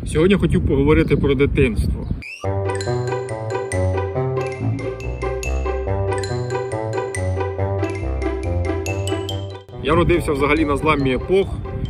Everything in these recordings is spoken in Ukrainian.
Сьогодні хотів поговорити про дитинство. Я родився взагалі на зламі епох.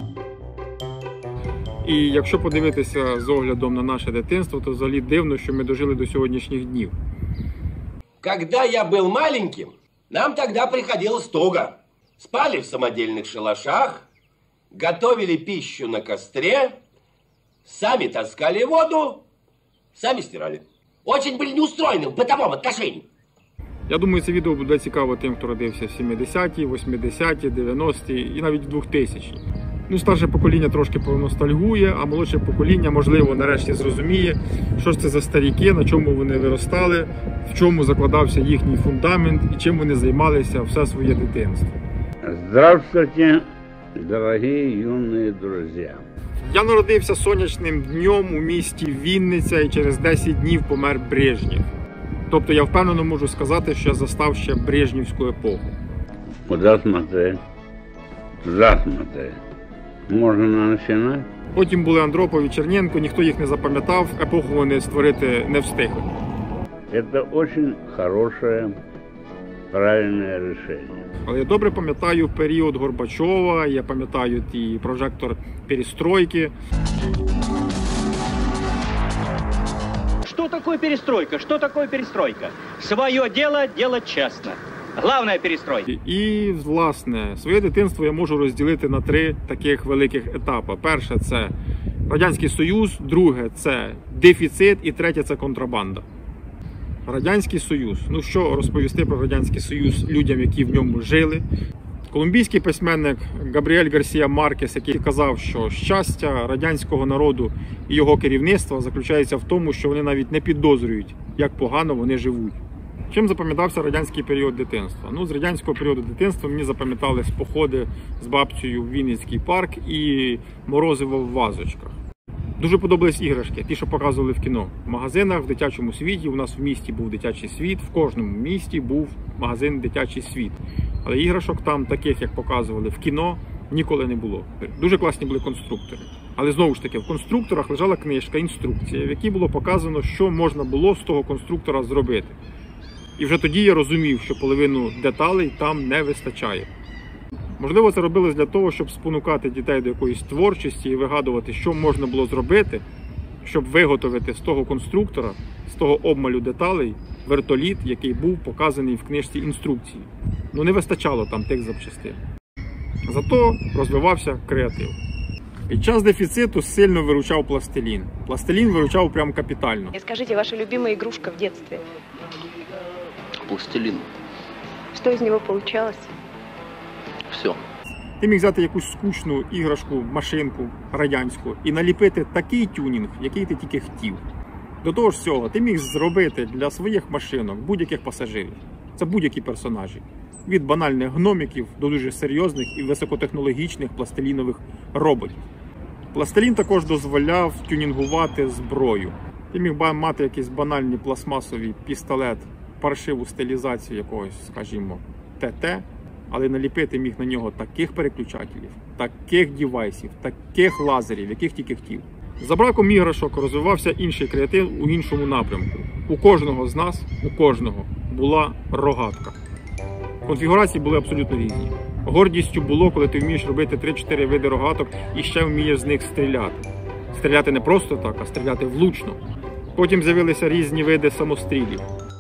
І якщо подивитися з оглядом на наше дитинство, то взагалі дивно, що ми дожили до сьогоднішніх днів. Когда я был маленьким, нам тогда приходилось туго. Спали в самодельных шалашах, готовили пищу на костре, сами таскали воду, сами стирали. Очень были неустроены в бытовом отношении. Я думаю, це відео буде цікаво тим, хто родився в 70-ті, 80-ті, 90-ті і навіть в 2000-ті. Старше покоління трошки поностальгує, а молодше покоління, можливо, нарешті зрозуміє, що ж це за старіки, на чому вони виростали, в чому закладався їхній фундамент і чим вони займалися все своє дитинство. Здравствуйте, дорогі юні друзі. Я народився сонячним днем у місті Вінниця і через 10 днів помер Брежнєв. Тобто я впевнено можу сказати, що я застав ще Брежнівську епоху. Куди смотреть? Туда смотреть. Можна починати? Потім були Андропов і Черненко, ніхто їх не запам'ятав, епоху вони створити не встигли. Це дуже хороше, правильне рішення. Але я добре пам'ятаю період Горбачова, я пам'ятаю і прожектор перестройки. Что такое перестройка? Что такое перестройка? Свое дело делать честно. Главная перестройка. І, власне, своє дитинство я можу розділити на 3 таких великих етапи. Перше – це Радянський Союз, друге – це дефіцит і третє – це контрабанда. Радянський Союз. Що розповісти про Радянський Союз людям, які в ньому жили? Колумбійський письменник Габріель Гарсія Маркес, який казав, що щастя радянського народу і його керівництва заключається в тому, що вони навіть не підозрюють, як погано вони живуть. Чим запам'ятався радянський період дитинства? З радянського періоду дитинства мені запам'ятались походи з бабцею в Вінницький парк і морозиво в вазочках. Дуже подобались іграшки, ті, що показували в кіно. В магазинах, в дитячому світі, у нас в місті був дитячий світ, в кожному місті був магазин «Дитячий світ». Але іграшок там, таких, як показували в кіно, ніколи не було. Дуже класні були конструктори. Але знову ж таки, в конструкторах лежала книжка, інструкція, в якій було показано, що можна було з того конструктора зробити. І вже тоді я розумів, що половину деталей там не вистачає. Можливо, це робилось для того, щоб спонукати дітей до якоїсь творчості і вигадувати, що можна було зробити, щоб виготовити з того конструктора, з того обмалю деталей, вертоліт, який був показаний в книжці інструкції. Не вистачало там тих запчастин. Зато розвивався креатив. Під час дефіциту сильно виручав пластилін. Пластилін виручав прям капітально. Скажіть, ваша любима ігрушка в дитинстві? Пластилин. Що з нього вийшло? Все. Ти міг взяти якусь скучну іграшку, машинку радянську і наліпити такий тюнінг, який ти тільки хотів. До того ж всього, ти міг зробити для своїх машинок будь-яких пасажирів. Це будь-які персонажі. Від банальних гномиків до дуже серйозних і високотехнологічних пластилінових роботів. Пластилін також дозволяв тюнінгувати зброю. Ти міг мати якийсь банальний пластмасовий пістолет, паршиву стилізацію якогось, скажімо, ТТ, але наліпити міг на нього таких переключателів, таких девайсів, таких лазерів, яких тільки хотів. За браком іграшок розвивався інший креатив у іншому напрямку. У кожного з нас, була рогатка. Конфігурації були абсолютно різні. Гордістю було, коли ти вмієш робити 3-4 види рогаток і ще вмієш з них стріляти. Стріляти не просто так, а стріляти влучно. Потім з'явилися різні види самострілів.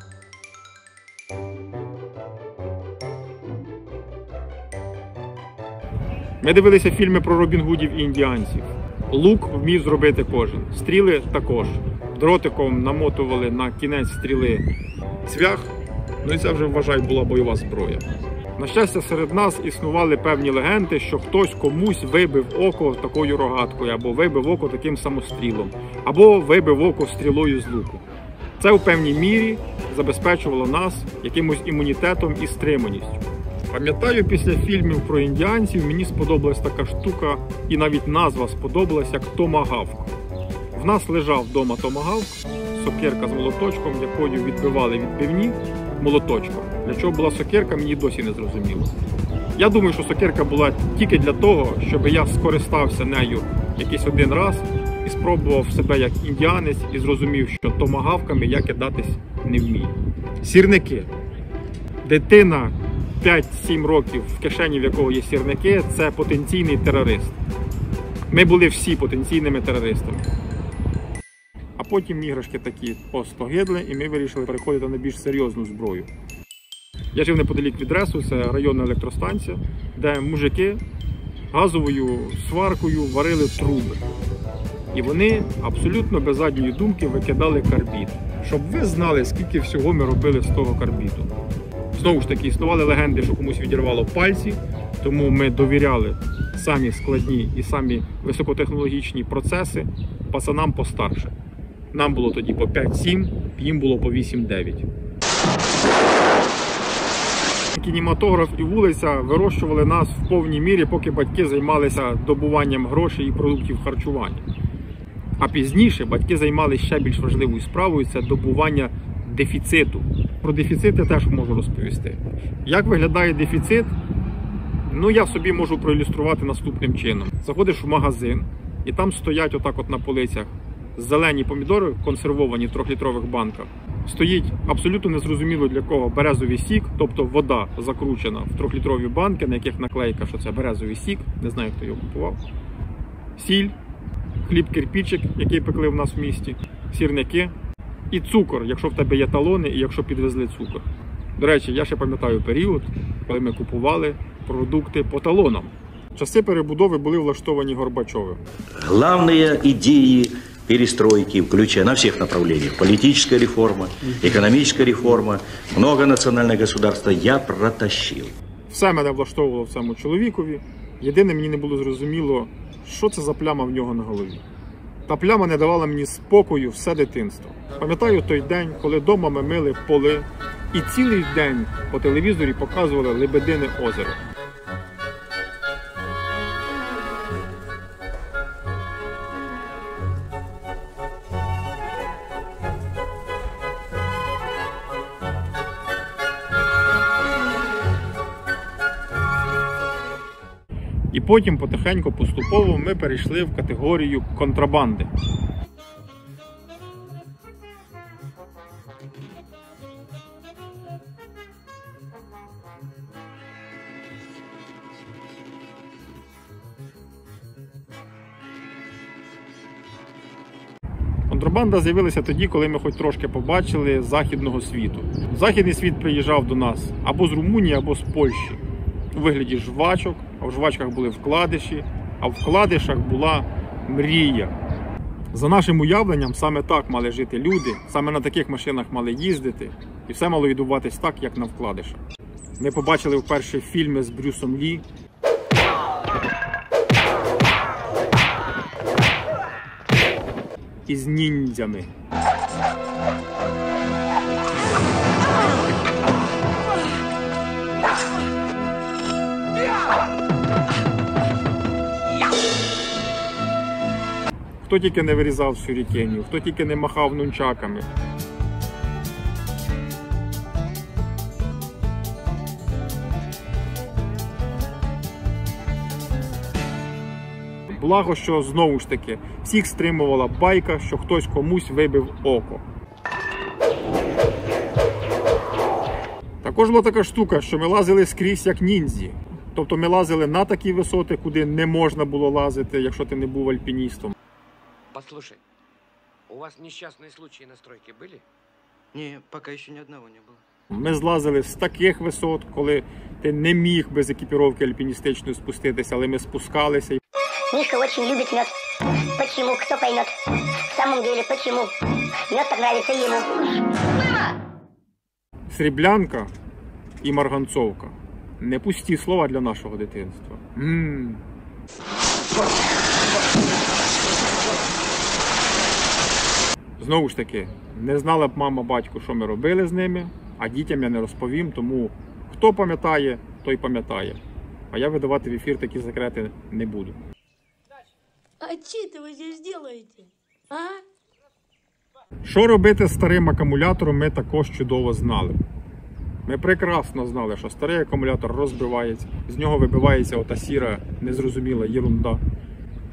Ми дивилися фільми про Робін Гудів і індіанців. Лук вмів зробити кожен. Стріли також. Дротиком намотували на кінець стріли цвях. І це вже, вважаю, була бойова зброя. На щастя, серед нас існували певні легенди, що хтось комусь вибив око такою рогаткою, або вибив око таким самострілом, або вибив око стрілою з луку. Це у певній мірі забезпечувало нас якимось імунітетом і стриманістю. Пам'ятаю, після фільмів про індіанців мені сподобалась така штука, і навіть назва сподобалась, як томагавк. В нас лежав вдома томагавк, сокирка з молоточком, якою відбивали відбивні молоточком. Для чого була сокирка, мені досі не зрозуміло. Я думаю, що сокирка була тільки для того, щоб я скористався нею якийсь один раз, і спробував себе як індіанець і зрозумів, що томагавками я кидатись не вмію. Сірники. Дитина 5-7 років, в кишені в якого є сірники, це потенційний терорист. Ми були всі потенційними терористами. А потім іграшки такі остогидли, і ми вирішили переходити на більш серйозну зброю. Я жив неподалік від Ресу, це районна електростанція, де мужики газовою сваркою варили труби. І вони абсолютно без задньої думки викидали карбід. Щоб ви знали, скільки всього ми робили з того карбіду. Знову ж таки, існували легенди, що комусь відірвало пальці, тому ми довіряли самі складні і самі високотехнологічні процеси пацанам постарше. Нам було тоді по 5-7, їм було по 8-9. Кінематограф і вулиця вирощували нас в повній мірі, поки батьки займалися добуванням грошей і продуктів харчування. А пізніше батьки займалися ще більш важливою справою – це добування дефіциту. Про дефіцит я теж можу розповісти. Як виглядає дефіцит? Ну, я собі можу проілюструвати наступним чином. Заходиш в магазин, і там стоять отак от на полицях зелені помідори, консервовані в 3-літрових банках. Стоїть абсолютно незрозуміло для кого березовий сік, тобто вода закручена в 3-літрові банки, на яких наклейка, що це березовий сік, не знаю, хто його купував. Сіль, хліб-кирпічик, який пекли в нас в місті, сірники і цукор, якщо в тебе є талони і якщо підвезли цукор. До речі, я ще пам'ятаю період, коли ми купували продукти по талонам. Часи перебудови були влаштовані Горбачовим. Главные идеи перестройки, включая на всех направлениях, политическая реформа, экономическая реформа, многонациональное государство, я протащил. Все мене влаштовувало в цьому чоловікові. Єдине, мені не було зрозуміло, що це за пляма в нього на голові. Та пляма не давала мені спокою все дитинство. Пам'ятаю той день, коли вдома ми мили поли, і цілий день по телевізорі показували Лебедине озеро. І потім потихеньку, поступово ми перейшли в категорію контрабанди. Контрабанда з'явилася тоді, коли ми хоч трошки побачили західного світу. Західний світ приїжджав до нас або з Румунії, або з Польщі. У вигляді жвачок, а в жвачках були вкладиші, а в вкладишах була мрія. За нашим уявленням, саме так мали жити люди, саме на таких машинах мали їздити, і все мало відбуватись так, як на вкладишах. Ми побачили вперше фільми з Брюсом Лі. І з ніндзями. Хто тільки не вирізав сюрікенів, хто тільки не махав нунчаками. Благо, що знову ж таки всіх стримувала байка, що хтось комусь вибив око. Також була така штука, що ми лазили скрізь як ніндзі. Тобто ми лазили на такі висоти, куди не можна було лазити, якщо ти не був альпіністом. Послушай, у вас несчастные случаи на стройке были? Не, пока еще ни одного не было. Ми злазили з таких висот, коли ти не міг без екіпіровки альпіністичної спуститися, але ми спускалися. Мишка очень любит мед. Почему? Кто поймет? В самом деле, почему? Мед так нравится ему. Сріблянка і марганцовка. Не пусті слова для нашого дитинства. Знову ж таки, не знала б мама, батько, що ми робили з ними, а дітям я не розповім, тому хто пам'ятає, той пам'ятає. А я видавати в ефір такі секрети не буду. А что вы здесь делаете? А? Що робити з старим акумулятором, ми також чудово знали. Ми прекрасно знали, що старий акумулятор розбивається, з нього вибивається ота сіра, незрозуміла єрунда.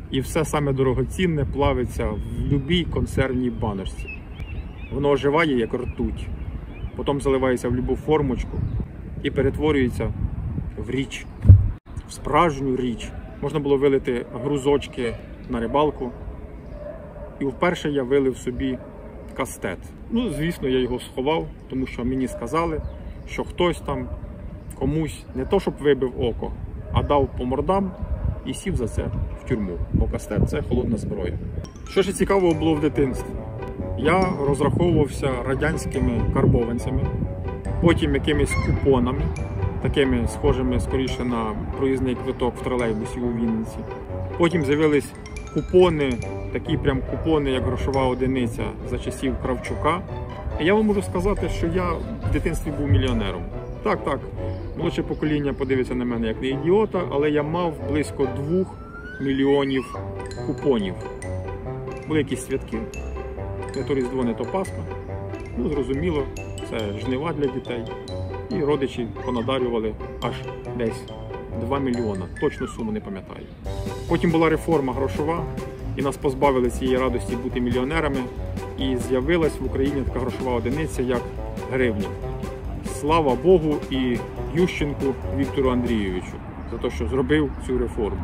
і все саме дорогоцінне плавиться в будь-якій консервній баночці. Воно оживає, як ртуть, потім заливається в будь-яку формочку і перетворюється в річ, в справжню річ. Можна було вилити грузочки на рибалку, і вперше я вилив собі кастет. Ну, звісно, я його сховав, тому що мені сказали, що хтось там комусь не то, щоб вибив око, а дав по мордам і сів за це в тюрму, бо кастет – це холодна зброя. Що ж цікавого було в дитинстві? Я розраховувався радянськими карбованцями, потім якимись купонами, такими схожими скоріше на проїзний квиток в тролейбусі у Вінниці. Потім з'явились купони, такі прям купони, як грошова одиниця за часів Кравчука. І я вам можу сказати, що я в дитинстві був мільйонером. Так, молодше покоління подивиться на мене як на ідіота, але я мав близько 2 мільйонів купонів. Були якісь святки, не то Різдво, не то Пасха. Ну, зрозуміло, це жнива для дітей. І родичі понадарювали аж десь 2 мільйона. Точну суму не пам'ятаю. Потім була реформа грошова, і нас позбавили цієї радості бути мільйонерами. І з'явилась в Україні така грошова одиниця, як гривня. Слава Богу і Ющенку Віктору Андрійовичу за те, що зробив цю реформу.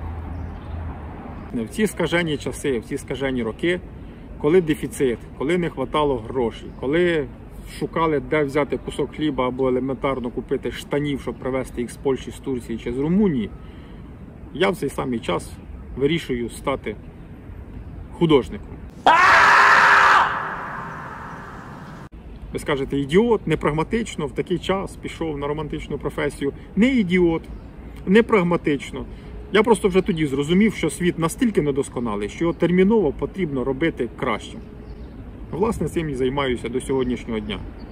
В ці скажені часи, в ці скажені роки, коли дефіцит, коли не вистачало грошей, коли шукали, де взяти кусок хліба або елементарно купити штанів, щоб привезти їх з Польщі, з Турції чи з Румунії, я в цей самий час вирішую стати художником. Ви скажете, ідіот, непрагматично в такий час пішов на романтичну професію. Не ідіот, не прагматично. Я просто вже тоді зрозумів, що світ настільки недосконалий, що його терміново потрібно робити кращим. Власне, цим і займаюся до сьогоднішнього дня.